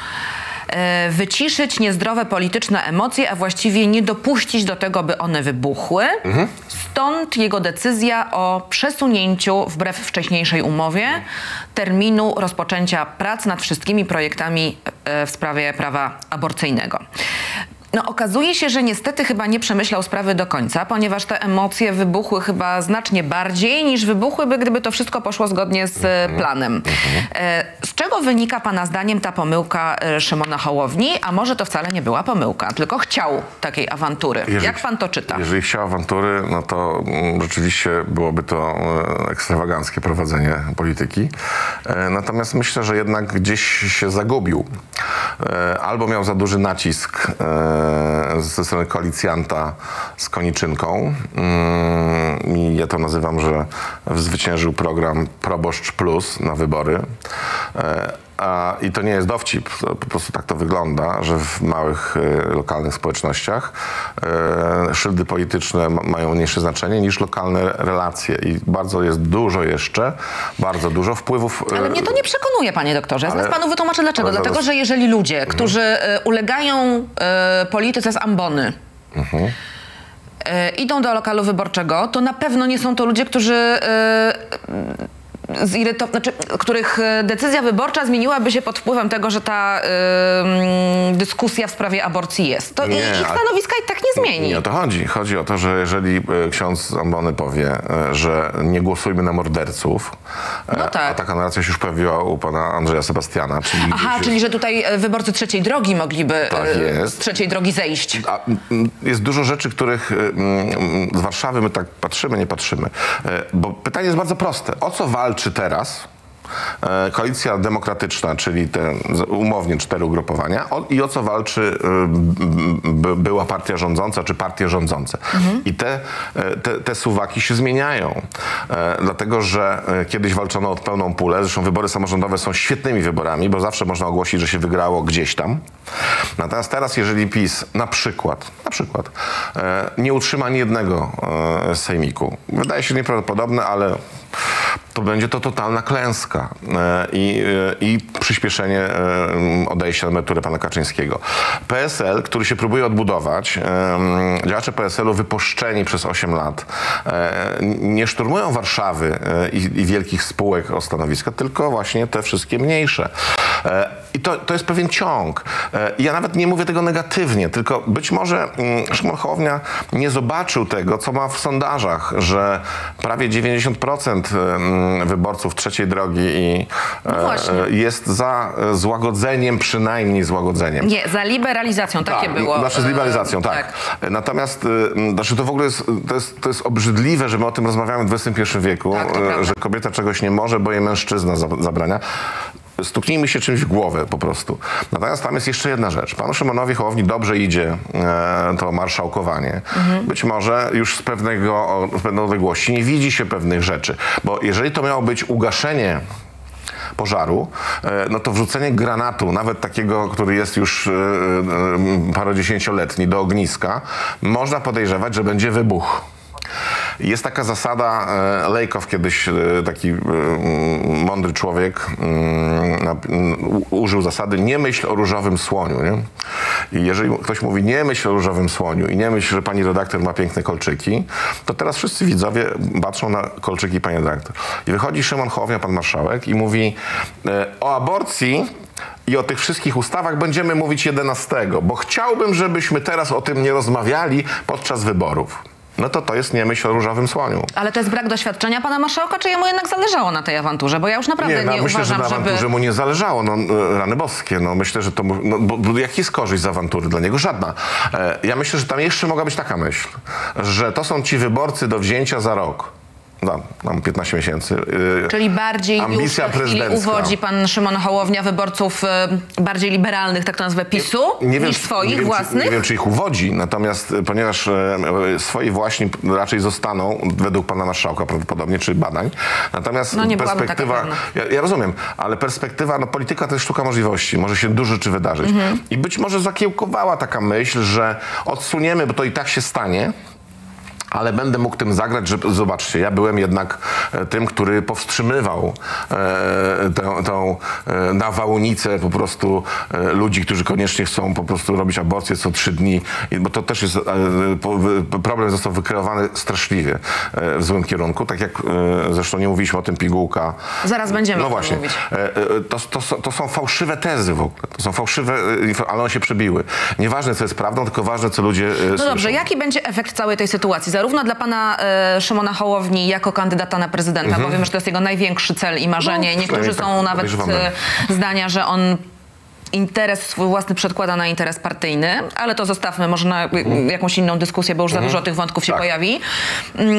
e, wyciszyć niezdrowe polityczne emocje, a właściwie nie dopuścić do tego, by one wybuchły. Mhm. Stąd jego decyzja o przesunięciu, wbrew wcześniejszej umowie, terminu rozpoczęcia prac nad wszystkimi projektami e, w sprawie prawa aborcyjnego. No, okazuje się, że niestety chyba nie przemyślał sprawy do końca, ponieważ te emocje wybuchły chyba znacznie bardziej niż wybuchłyby, gdyby to wszystko poszło zgodnie z planem. Z czego wynika pana zdaniem ta pomyłka Szymona Hołowni? A może to wcale nie była pomyłka, tylko chciał takiej awantury. Jeżeli, Jak pan to czyta? Jeżeli chciał awantury, no to mm, rzeczywiście byłoby to e, ekstrawaganckie prowadzenie polityki. E, natomiast myślę, że jednak gdzieś się zagubił. E, albo miał za duży nacisk e, ze strony koalicjanta z Koniczynką. I ja to nazywam, że zwyciężył program Proboszcz Plus na wybory. A, I to nie jest dowcip, to po prostu tak to wygląda, że w małych e, lokalnych społecznościach e, szyldy polityczne ma, mają mniejsze znaczenie niż lokalne relacje i bardzo jest dużo jeszcze, bardzo dużo wpływów. E, ale mnie to nie przekonuje, panie doktorze. Ja zaraz panu wytłumaczę dlaczego. Dlatego, zaraz... że jeżeli ludzie, którzy mhm. ulegają e, polityce z ambony, mhm. e, idą do lokalu wyborczego, to na pewno nie są to ludzie, którzy... E, Ziryto- znaczy, których decyzja wyborcza zmieniłaby się pod wpływem tego, że ta yy, dyskusja w sprawie aborcji jest. To nie, ich stanowiska i tak nie zmieni. Nie o to chodzi. Chodzi o to, że jeżeli ksiądz z ambony powie, że nie głosujmy na morderców, no tak. a taka narracja się już pojawiła u pana Andrzeja Sebastiana. Czyli Aha, czyli jest... że tutaj wyborcy trzeciej drogi mogliby tak z trzeciej drogi zejść. A, jest dużo rzeczy, których z Warszawy my tak patrzymy, nie patrzymy. Bo pytanie jest bardzo proste. O co walczy czy teraz Koalicja Demokratyczna, czyli te umownie cztery ugrupowania o, i o co walczy by, była partia rządząca, czy partie rządzące. Mhm. I te, te, te suwaki się zmieniają. E, dlatego, że kiedyś walczono o pełną pulę. Zresztą wybory samorządowe są świetnymi wyborami, bo zawsze można ogłosić, że się wygrało gdzieś tam. Natomiast teraz, jeżeli PiS na przykład, na przykład e, nie utrzyma ani jednego e, sejmiku, wydaje się nieprawdopodobne, ale to będzie to totalna klęska e, i, e, i przyspieszenie e, odejścia na emeryturę pana Kaczyńskiego. P S L, który się próbuje odbudować, e, działacze P S L u wypuszczeni przez osiem lat, e, nie szturmują Warszawy e, i, i wielkich spółek o stanowiska, tylko właśnie te wszystkie mniejsze. E, I to, to jest pewien ciąg. E, ja nawet nie mówię tego negatywnie, tylko być może mm, Szymon Hołownia nie zobaczył tego, co ma w sondażach, że prawie dziewięćdziesiąt procent mm, wyborców Trzeciej Drogi i, No właśnie. e, jest za e, złagodzeniem, przynajmniej złagodzeniem. Nie, za liberalizacją, takie Tak, było. Znaczy z liberalizacją, E, tak. Natomiast y, znaczy to w ogóle jest to, jest, to jest obrzydliwe, że my o tym rozmawiamy w dwudziestym pierwszym wieku, Tak, to y, prawda. że kobieta czegoś nie może, bo jej mężczyzna za- zabrania. Stuknijmy się czymś w głowę po prostu. Natomiast tam jest jeszcze jedna rzecz. Panu Szymonowi Hołowni dobrze idzie e, to marszałkowanie. Mhm. Być może już z pewnego, z pewnej odległości nie widzi się pewnych rzeczy. Bo jeżeli to miało być ugaszenie pożaru, e, no to wrzucenie granatu, nawet takiego, który jest już e, e, parodziesięcioletni, do ogniska, można podejrzewać, że będzie wybuch. Jest taka zasada, e, Lejkow kiedyś, e, taki e, mądry człowiek, mm, na- mm, u- użył zasady nie myśl o różowym słoniu. Nie? I jeżeli ktoś mówi nie myśl o różowym słoniu i nie myśl, że pani redaktor ma piękne kolczyki, to teraz wszyscy widzowie patrzą na kolczyki pani redaktor. I wychodzi Szymon Hołownia, pan marszałek, i mówi e, o aborcji i o tych wszystkich ustawach będziemy mówić jedenastego, bo chciałbym, żebyśmy teraz o tym nie rozmawiali podczas wyborów. No to to jest nie myśl o różowym słoniu. Ale to jest brak doświadczenia pana marszałka, czy jemu jednak zależało na tej awanturze? Bo ja już naprawdę nie, no, myślę, uważam, że na żeby... awanturze mu nie zależało, no e, rany boskie, no myślę, że to, mu- no, bo, bo jaki jest korzyść z awantury dla niego? Żadna. E, ja myślę, że tam jeszcze mogła być taka myśl, że to są ci wyborcy do wzięcia za rok. No, mam piętnaście miesięcy. E, Czyli bardziej ambicja już w tej chwili prezydencka. uwodzi pan Szymon Hołownia wyborców e, bardziej liberalnych, tak to nazwę, PiSu, niż swoich nie wiem, własnych? Czy, nie wiem, czy ich uwodzi, natomiast e, ponieważ e, e, swoi właśnie raczej zostaną, według pana marszałka prawdopodobnie, czy badań. Natomiast No nie byłabym perspektywa... taka pewna. Ja, ja rozumiem, ale perspektywa, no polityka to jest sztuka możliwości. Może się dużo rzeczy wydarzyć. Mhm. I być może zakiełkowała taka myśl, że odsuniemy, bo to i tak się stanie, ale będę mógł tym zagrać, że zobaczcie, ja byłem jednak e, tym, który powstrzymywał e, tę, tę e, nawałnicę po prostu e, ludzi, którzy koniecznie chcą po prostu robić aborcję co trzy dni, I- bo to też jest, e, po, wy- problem został wykreowany straszliwie e, w złym kierunku, tak jak e, zresztą nie mówiliśmy o tym pigułka. Zaraz będziemy No o tym właśnie, mówić. E, e, to, to, są- to są fałszywe tezy w ogóle, to są fałszywe, e, info- ale one się przebiły. Nieważne, co jest prawdą, tylko ważne, co ludzie e, No dobrze, słyszą. jaki będzie efekt całej tej sytuacji? Zarówno dla pana e, Szymona Hołowni jako kandydata na prezydenta, bo wiemy, że to jest jego największy cel i marzenie. No, Niektórzy przynajmniej są tak nawet podejrzewamy. e, zdania, że on interes swój własny przedkłada na interes partyjny, ale to zostawmy może na y, jakąś inną dyskusję, bo już za dużo tych wątków się Tak. pojawi. Mm,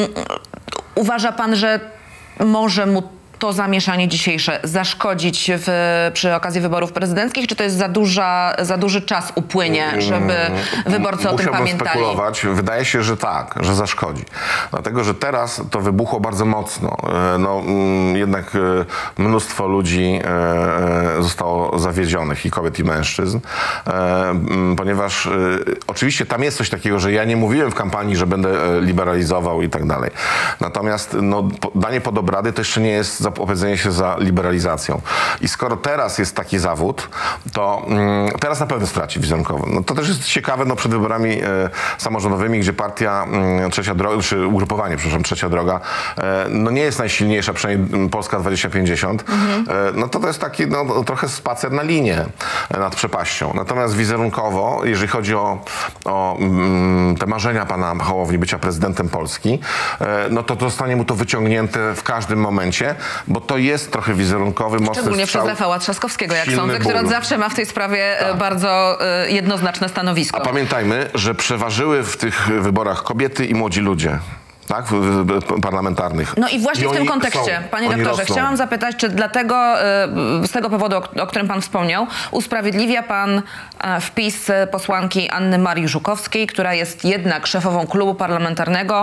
uważa pan, że może mu to zamieszanie dzisiejsze zaszkodzić w, przy okazji wyborów prezydenckich, czy to jest za, duża, za duży czas upłynie, żeby wyborcy o tym Musiałbym pamiętali? spekulować. Wydaje się, że tak, że zaszkodzi. Dlatego, że teraz to wybuchło bardzo mocno. E, No, mm, jednak e, mnóstwo ludzi e, e, zostało zawiedzionych, i kobiet, i mężczyzn, e, mm, ponieważ e, oczywiście tam jest coś takiego, że ja nie mówiłem w kampanii, że będę e, liberalizował i tak dalej. Natomiast no, po- danie pod obrady to jeszcze nie jest opowiedzenie się za liberalizacją. I skoro teraz jest taki zawód, to mm, teraz na pewno straci wizerunkowo. No, to też jest ciekawe no, przed wyborami e, samorządowymi, gdzie partia mm, Trzecia Droga, czy ugrupowanie, przepraszam, Trzecia Droga, e, no nie jest najsilniejsza, przynajmniej mm, Polska dwadzieścia pięćdziesiąt, e, no to to jest taki no, trochę spacer na linię e, nad przepaścią. Natomiast wizerunkowo, jeżeli chodzi o, o mm, te marzenia pana Hołowni bycia prezydentem Polski, e, no to zostanie mu to wyciągnięte w każdym momencie, bo to jest trochę wizerunkowy, mocny Szczególnie strzał. przez Rafała Trzaskowskiego, jak silny sądzę, który ból. od zawsze ma w tej sprawie e, bardzo e, jednoznaczne stanowisko. A pamiętajmy, że przeważyły w tych wyborach kobiety i młodzi ludzie. Tak, w, w, w parlamentarnych. No i właśnie I w tym oni kontekście, są, panie oni doktorze, rosną. chciałam zapytać, czy dlatego, y, z tego powodu, o, o którym pan wspomniał, usprawiedliwia pan e, wpis e, posłanki Anny Marii Żukowskiej, która jest jednak szefową klubu parlamentarnego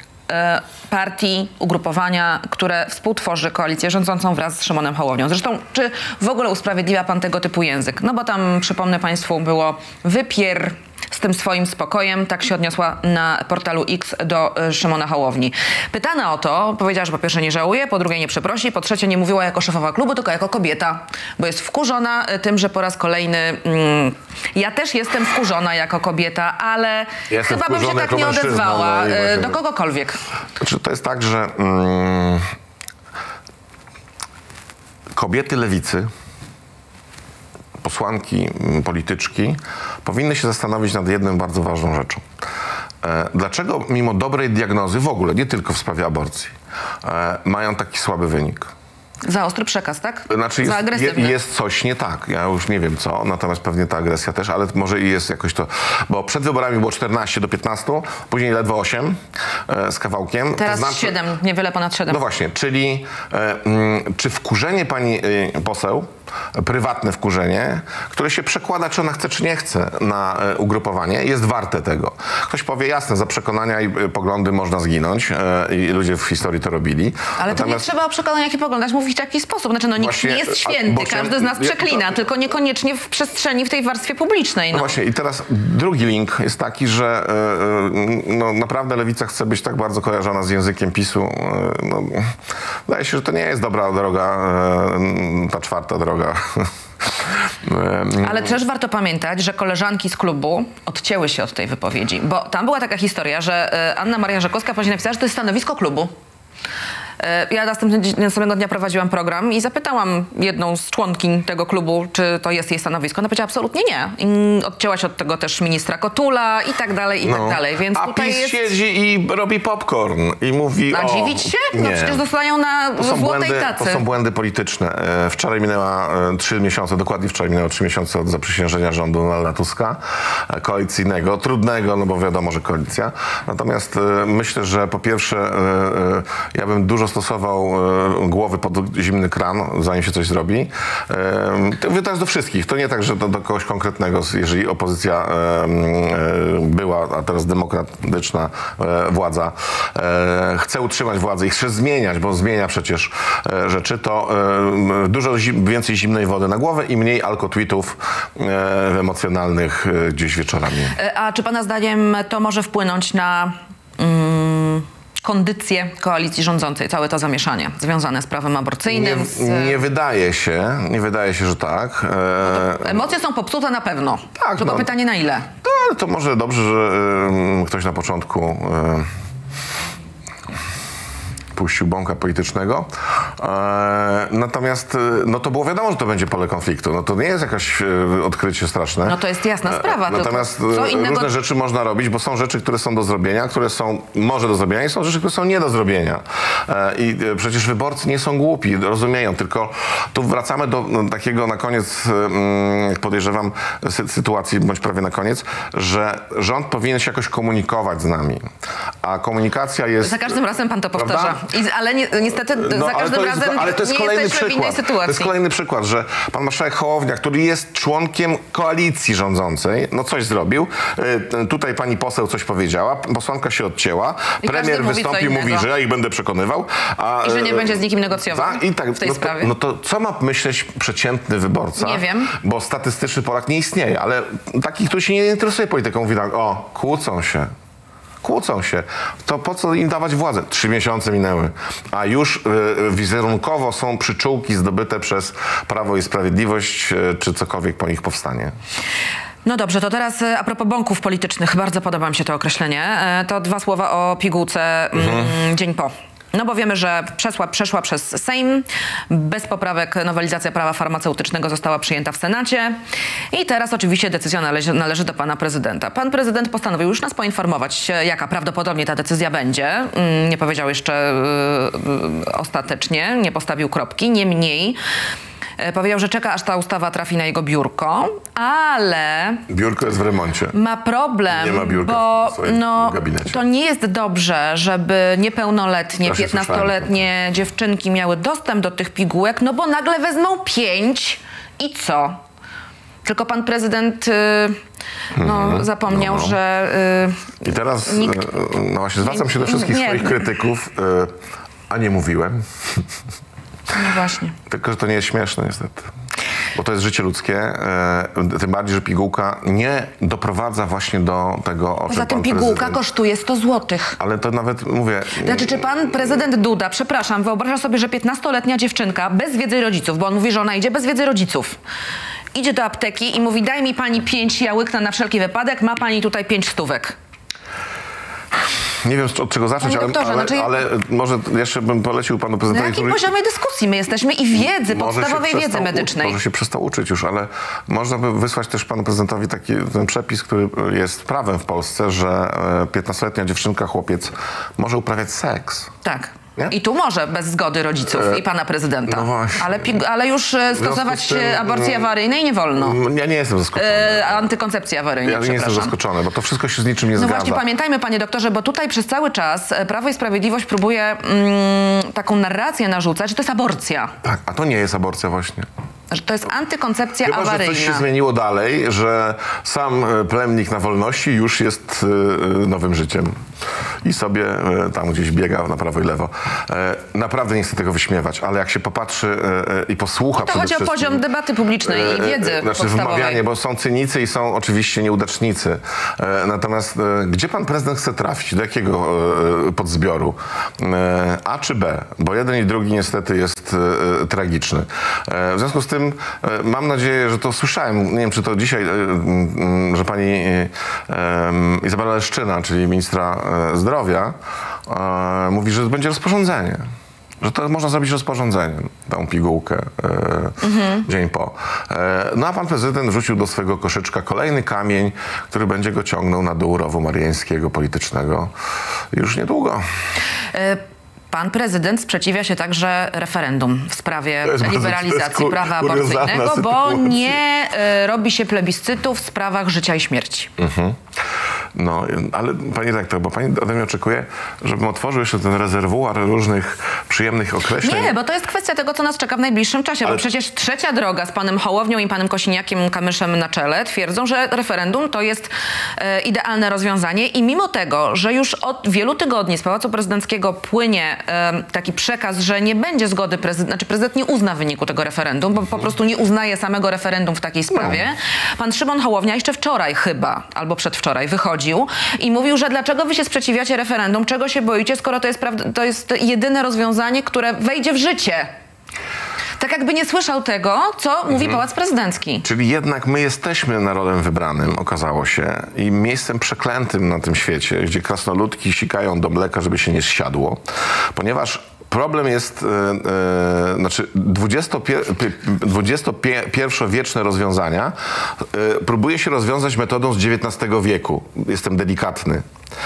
e, partii, ugrupowania, które współtworzy koalicję rządzącą wraz z Szymonem Hołownią. Zresztą, czy w ogóle usprawiedliwia pan tego typu język? No bo tam, przypomnę państwu, było wypier... z tym swoim spokojem, tak się odniosła na portalu X do y, Szymona Hołowni. Pytana o to, powiedziała, że po pierwsze nie żałuje, po drugie nie przeprosi, po trzecie nie mówiła jako szefowa klubu, tylko jako kobieta, bo jest wkurzona y, tym, że po raz kolejny... Mm, ja też jestem wkurzona jako kobieta, ale Jestem chyba bym się wkurzony tak jako nie mężczyzna, odezwała no i y, właśnie- do kogokolwiek. Znaczy, to jest tak, że mm, kobiety lewicy posłanki, polityczki powinny się zastanowić nad jedną bardzo ważną rzeczą. Dlaczego mimo dobrej diagnozy w ogóle, nie tylko w sprawie aborcji, mają taki słaby wynik? Za ostry przekaz, tak? Znaczy Za jest, agresywny. je, jest coś nie tak. Ja już nie wiem co, natomiast pewnie ta agresja też, ale może i jest jakoś to... Bo przed wyborami było czternaście do piętnastu, później ledwo osiem e, z kawałkiem. Teraz to znaczy, siedem, niewiele ponad siedem. No właśnie, czyli e, m, czy wkurzenie pani e, poseł, prywatne wkurzenie, które się przekłada, czy ona chce, czy nie chce na e, ugrupowanie, jest warte tego. Ktoś powie, jasne, za przekonania i e, poglądy można zginąć e, i ludzie w historii to robili. Ale to Natomiast... nie trzeba o przekonaniach i poglądach mówić w jaki sposób. Znaczy, no nikt Właśnie, nie jest a- święty, bo każdy chciałem- z nas ja- przeklina, to- tylko niekoniecznie w przestrzeni, w tej warstwie publicznej. No No. właśnie i teraz drugi link jest taki, że e, e, no, naprawdę lewica chce być tak bardzo kojarzona z językiem PiSu. E, no, wydaje się, że to nie jest dobra droga, e, ta czwarta droga. E, Ale też warto pamiętać, że koleżanki z klubu odcięły się od tej wypowiedzi, bo tam była taka historia, że e, Anna Maria Rzekowska później napisała, że to jest stanowisko klubu. E, Ja następnego dnia prowadziłam program i zapytałam jedną z członkiń tego klubu, czy to jest jej stanowisko. Ona powiedziała absolutnie nie. I odcięła się od tego też ministra Kotula i tak dalej, i tak dalej. Więc A tutaj PiS jest... siedzi i robi popcorn i mówi A o... dziwić się? No Nie. przecież dostają na To są, złotej błędy, tacy. to są błędy polityczne. E, Wczoraj minęła e, trzy miesiące, dokładnie wczoraj minęło trzy miesiące od zaprzysiężenia rządu Donalda Tuska, e, koalicyjnego, trudnego, no bo wiadomo, że koalicja. Natomiast e, myślę, że po pierwsze e, e, ja bym dużo stosował e, głowy pod zimny kran, zanim się coś zrobi. E, to mówię teraz do wszystkich. To nie tak, że do, do kogoś konkretnego, jeżeli opozycja e, e, była, a teraz demokratyczna e, władza e, chce utrzymać władzę i chce zmieniać, bo zmienia przecież e, rzeczy, to e, dużo zim, więcej zimnej wody na głowę i mniej alkotweetów e, emocjonalnych e, gdzieś wieczorami. E, A czy pana zdaniem to może wpłynąć na mm, kondycję koalicji rządzącej, całe to zamieszanie związane z prawem aborcyjnym? Nie, z... nie wydaje się, nie wydaje się, że tak. E, Emocje są popsute na pewno. Tak, Tylko no. pytanie na ile? No, ale to może dobrze, że e, ktoś na początku e, puścił bąka politycznego. E, natomiast e, no to było wiadomo, że to będzie pole konfliktu. No to nie jest jakieś e, odkrycie straszne. No to jest jasna sprawa. E, natomiast tylko co e, innego... różne rzeczy można robić, bo są rzeczy, które są do zrobienia, które są może do zrobienia i są rzeczy, które są nie do zrobienia. E, I e, przecież wyborcy nie są głupi, rozumieją, tylko tu wracamy do no, takiego na koniec, mm, podejrzewam, sy sytuacji, bądź prawie na koniec, że rząd powinien się jakoś komunikować z nami. A komunikacja jest... Za każdym razem pan to powtarza. Prawda? I, ale ni niestety No, za ale każdym to jest, razem ale to jest nie kolejny jesteśmy w innej przykład. sytuacji. To jest kolejny przykład, że pan marszałek Hołownia, który jest członkiem koalicji rządzącej, no coś zrobił. Y, tutaj pani poseł coś powiedziała, posłanka się odcięła, I każdy premier mówi co wystąpił, mówi, innego. że ja ich będę przekonywał. A, I że nie y, będzie z nikim negocjował tak, i tak, w tej no sprawie. To, no to co ma myśleć przeciętny wyborca? Nie wiem. Bo statystyczny Polak nie istnieje, ale taki, który się nie interesuje polityką, mówi tak, o, kłócą się. Kłócą się. To po co im dawać władzę? Trzy miesiące minęły. A już y, wizerunkowo są przyczółki zdobyte przez Prawo i Sprawiedliwość, y, czy cokolwiek po nich powstanie. No dobrze, to teraz e, a propos bąków politycznych. Bardzo podoba mi się to określenie. E, To dwa słowa o pigułce mm, Mhm. dzień po. No bo wiemy, że przeszła, przeszła przez Sejm, bez poprawek nowelizacja prawa farmaceutycznego została przyjęta w Senacie i teraz oczywiście decyzja należy, należy do pana prezydenta. Pan prezydent postanowił już nas poinformować, jaka prawdopodobnie ta decyzja będzie. Mm, Nie powiedział jeszcze yy, ostatecznie, nie postawił kropki, niemniej e, powiedział, że czeka, aż ta ustawa trafi na jego biurko, ale Biurko jest w remoncie. ma problem, Nie ma biurka bo w swoim no, gabinecie. to nie jest dobrze, żeby niepełnoletnie, Właśnie piętnastoletnie dziewczynki miały dostęp do tych pigułek, no bo nagle wezmą pięć i co? Tylko pan prezydent y, no, zapomniał, no, no. że... Y, I teraz, Nikt- y, no właśnie, zwracam się do wszystkich Nie. swoich krytyków, y, a nie mówiłem. no właśnie. Tylko, że to nie jest śmieszne niestety. Bo to jest życie ludzkie, e, tym bardziej, że pigułka nie doprowadza właśnie do tego, o czym Poza tym pan pigułka prezydent... kosztuje sto złotych. Ale to nawet, mówię... Znaczy, czy pan prezydent Duda, przepraszam, wyobraża sobie, że piętnastoletnia dziewczynka bez wiedzy rodziców, bo on mówi, że ona idzie bez wiedzy rodziców, idzie do apteki i mówi, daj mi pani pięć, ja łyknę na wszelki wypadek, ma pani tutaj pięć stówek. Nie wiem, od czego zacząć, Panie ale, doktorze, ale, znaczy- ale może jeszcze bym polecił panu Na prezydentowi, jakim poziomie dyskusji my jesteśmy i wiedzy, może się podstawowej wiedzy przestał u- medycznej? Może się przestał uczyć już, ale można by wysłać też panu prezydentowi taki ten przepis, który jest prawem w Polsce, że piętnastoletnia dziewczynka, chłopiec może uprawiać seks. Tak. Nie? I tu może bez zgody rodziców i pana prezydenta. no właśnie. ale, pi- ale już e, związku stosować z tym, e, aborcji no, awaryjnej nie wolno. Ja nie jestem zaskoczony. E, antykoncepcji awaryjnej, Ja nie jestem przepraszam. zaskoczony, bo to wszystko się z niczym nie No zgadza. właśnie, pamiętajmy, panie doktorze, bo tutaj przez cały czas e, Prawo i Sprawiedliwość próbuje mm, taką narrację narzucać, że to jest aborcja. Tak, a to nie jest aborcja właśnie. Że to jest antykoncepcja Chyba, że awaryjna. coś się zmieniło dalej, że sam e, plemnik na wolności już jest e, nowym życiem. I sobie e, tam gdzieś biega na prawo i lewo. E, naprawdę nie chcę tego wyśmiewać, ale jak się popatrzy e, e, i posłucha To przede chodzi o wszystkim... poziom debaty publicznej i wiedzy E, e, Znaczy podstawowej. wmawianie, bo są cynicy i są oczywiście nieudacznicy. E, natomiast e, gdzie pan prezydent chce trafić? Do jakiego e, podzbioru? E, A czy B? Bo jeden i drugi niestety jest e, tragiczny. E, w związku z tym e, mam nadzieję, że to słyszałem, nie wiem czy to dzisiaj, e, m, że pani e, e, Izabela Leszczyna, czyli ministra e, zdrowia, e, mówi, że będzie rozporządzenie. Że to można zrobić rozporządzeniem, tą pigułkę e, Mhm. dzień po. E, no a pan prezydent rzucił do swojego koszyczka kolejny kamień, który będzie go ciągnął na dół rowu mariańskiego politycznego już niedługo. E, Pan prezydent sprzeciwia się także referendum w sprawie To jest bardzo- to liberalizacji jest ku- prawa kuriozalna aborcyjnego, bo sytuacja. nie e, robi się plebiscytu w sprawach życia i śmierci. No, ale pani rektor, bo pani ode mnie oczekuje, żebym otworzył jeszcze ten rezerwuar różnych przyjemnych określeń. Nie, bo to jest kwestia tego, co nas czeka w najbliższym czasie, Ale- bo przecież trzecia droga z panem Hołownią i panem Kosiniakiem-Kamyszem na czele twierdzą, że referendum to jest e, idealne rozwiązanie i mimo tego, że już od wielu tygodni z Pałacu Prezydenckiego płynie e, taki przekaz, że nie będzie zgody, prezydent, znaczy prezydent nie uzna wyniku tego referendum, bo po prostu nie uznaje samego referendum w takiej sprawie. Pan Szymon Hołownia jeszcze wczoraj chyba, albo przedwczoraj wychodził i mówił, że dlaczego wy się sprzeciwiacie referendum, czego się boicie, skoro to jest, prawd- to jest jedyne rozwiązanie, które wejdzie w życie. Tak jakby nie słyszał tego, co mówi Pałac Prezydencki. Czyli jednak my jesteśmy narodem wybranym, okazało się, i miejscem przeklętym na tym świecie, gdzie krasnoludki sikają do mleka, żeby się nie zsiadło, ponieważ problem jest, e, e, znaczy dwudziestopierwowieczne rozwiązania e, próbuje się rozwiązać metodą z dziewiętnastego wieku. Jestem delikatny.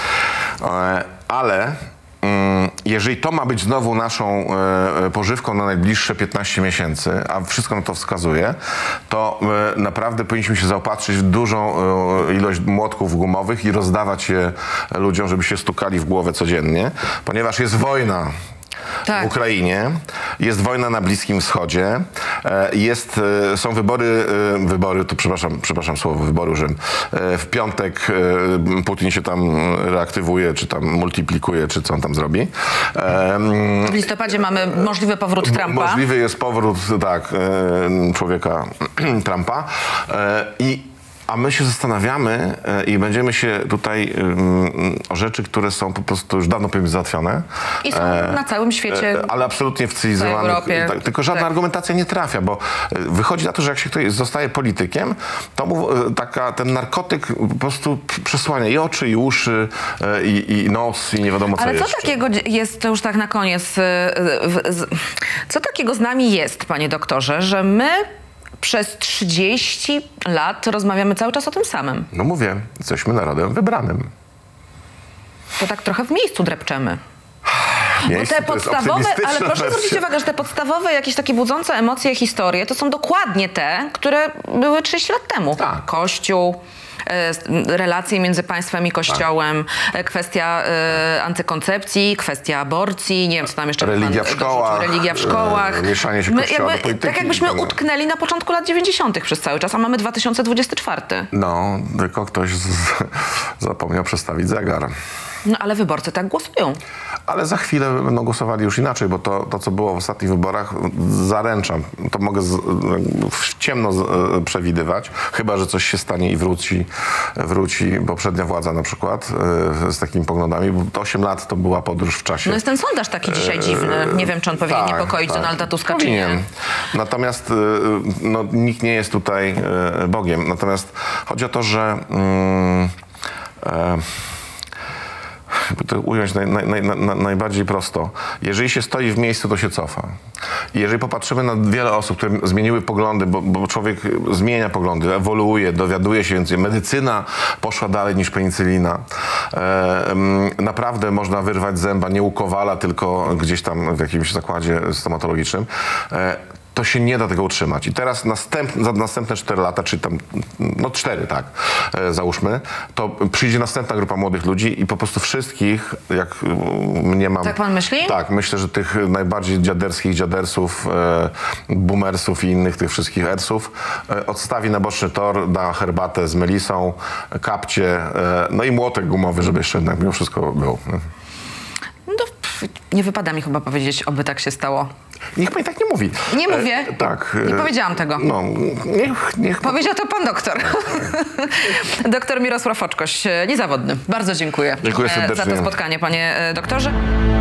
E, ale mm, jeżeli to ma być znowu naszą e, pożywką na najbliższe piętnaście miesięcy, a wszystko na to wskazuje, to e, naprawdę powinniśmy się zaopatrzyć w dużą e, ilość młotków gumowych i rozdawać je ludziom, żeby się stukali w głowę codziennie, ponieważ jest wojna. Tak. W Ukrainie, jest wojna na Bliskim Wschodzie, e, jest, e, są wybory, e, wybory, to przepraszam, przepraszam słowo, wybory Rzym. E, W piątek e, Putin się tam reaktywuje, czy tam multiplikuje, czy co on tam zrobi. E, W listopadzie mamy możliwy powrót Trumpa. Możliwy jest powrót, tak, e, człowieka Trumpa. E, I A my się zastanawiamy e, i będziemy się tutaj um, o rzeczy, które są po prostu już dawno powinny być załatwione. I są na całym świecie. E, ale absolutnie w cywilizowanych. Europie. Tak, tylko żadna Tak. argumentacja nie trafia, bo e, wychodzi na to, że jak się ktoś zostaje politykiem, to mu e, taka, ten narkotyk po prostu p- przesłania i oczy, i uszy, e, i, i nos, i nie wiadomo co Ale co jeszcze. takiego jest, to już tak na koniec, y, y, z- co takiego z nami jest, panie doktorze, że my przez trzydzieści lat rozmawiamy cały czas o tym samym. No mówię, jesteśmy narodem wybranym. To tak trochę w miejscu drepczemy. Bo Miejsce te to jest podstawowe, ale optymistyczna proszę zwrócić wersja. uwagę, że te podstawowe, jakieś takie budzące emocje historie, to są dokładnie te, które były trzydzieści lat temu. Tak. Kościół, e, relacje między państwem i kościołem, e, kwestia e, antykoncepcji, kwestia aborcji, nie wiem, co tam jeszcze Religia pan w dorzucił, szkołach, religia w szkołach. e, mieszanie się My kościoła do polityki. Tak jakbyśmy No. utknęli na początku lat dziewięćdziesiątych przez cały czas, a mamy dwa tysiące dwudziesty czwarty. No, tylko ktoś z, zapomniał przestawić zegar. No ale wyborcy tak głosują. Ale za chwilę będą głosowali już inaczej, bo to, to co było w ostatnich wyborach, zaręczam, to mogę z, w ciemno z, przewidywać, chyba że coś się stanie i wróci, wróci poprzednia władza na przykład e, z takimi poglądami, bo osiem lat to była podróż w czasie. No jest ten sondaż taki dzisiaj dziwny. Nie wiem, czy on powinien Tak, niepokoić tak. Donalda Tuska, czy Powinien. nie. Natomiast y, no, nikt nie jest tutaj y, Bogiem. Natomiast chodzi o to, że mm, e, jakby to ująć naj, naj, naj, naj, najbardziej prosto, jeżeli się stoi w miejscu, to się cofa. I jeżeli popatrzymy na wiele osób, które zmieniły poglądy, bo, bo człowiek zmienia poglądy, ewoluuje, dowiaduje się więcej, medycyna poszła dalej niż penicylina. E, naprawdę można wyrwać zęba nie u Kowala, tylko gdzieś tam w jakimś zakładzie stomatologicznym. E, to się nie da tego utrzymać. I teraz następne, za następne cztery lata, czy tam, no cztery, tak, e, załóżmy, to przyjdzie następna grupa młodych ludzi i po prostu wszystkich, jak mnie mam... Tak pan myśli? Tak, myślę, że tych najbardziej dziaderskich dziadersów, e, boomersów i innych tych wszystkich ersów e, odstawi na boczny tor, da herbatę z melisą, kapcie, e, no i młotek gumowy, żeby jeszcze jednak mimo wszystko był. No, pff, nie wypada mi chyba powiedzieć, oby tak się stało. Niech pani tak nie mówi. Nie mówię. E, tak. Nie e, powiedziałam tego. No, niech... niech Powiedział to pan doktor. Doktor Mirosław Oczkoś, niezawodny. Bardzo dziękuję, Dziękuję e, za serdecznie. to spotkanie, panie e, doktorze.